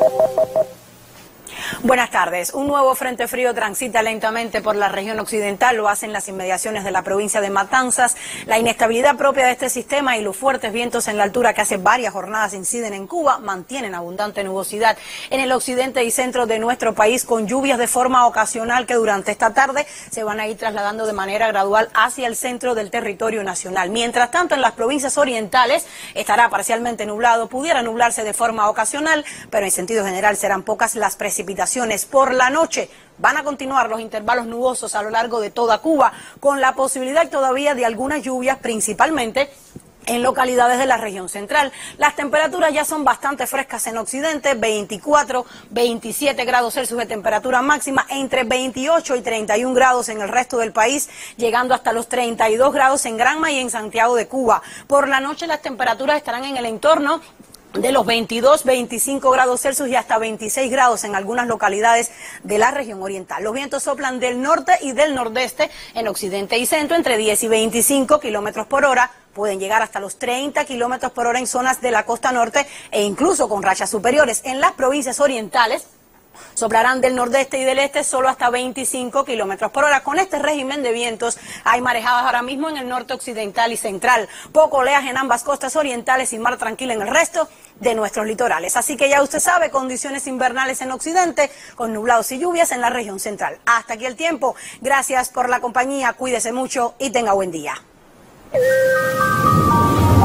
Buenas tardes. Un nuevo frente frío transita lentamente por la región occidental, lo hacen las inmediaciones de la provincia de Matanzas. La inestabilidad propia de este sistema y los fuertes vientos en la altura que hace varias jornadas inciden en Cuba mantienen abundante nubosidad en el occidente y centro de nuestro país, con lluvias de forma ocasional que durante esta tarde se van a ir trasladando de manera gradual hacia el centro del territorio nacional. Mientras tanto, en las provincias orientales estará parcialmente nublado, pudiera nublarse de forma ocasional, pero en sentido general serán pocas las precipitaciones. Por la noche van a continuar los intervalos nubosos a lo largo de toda Cuba, con la posibilidad todavía de algunas lluvias, principalmente en localidades de la región central. Las temperaturas ya son bastante frescas en occidente, 24, 27 grados Celsius de temperatura máxima, entre 28 y 31 grados en el resto del país, llegando hasta los 32 grados en Granma y en Santiago de Cuba. Por la noche las temperaturas estarán en el entorno de los 22, 25 grados Celsius y hasta 26 grados en algunas localidades de la región oriental. Los vientos soplan del norte y del nordeste en occidente y centro entre 10 y 25 kilómetros por hora. Pueden llegar hasta los 30 kilómetros por hora en zonas de la costa norte e incluso con rachas superiores. En las provincias orientales soplarán del nordeste y del este solo hasta 25 kilómetros por hora. Con este régimen de vientos hay marejadas ahora mismo en el norte occidental y central. Poco oleaje en ambas costas orientales y mar tranquilo en el resto de nuestros litorales. Así que ya usted sabe, condiciones invernales en occidente con nublados y lluvias en la región central. Hasta aquí el tiempo. Gracias por la compañía. Cuídese mucho y tenga buen día.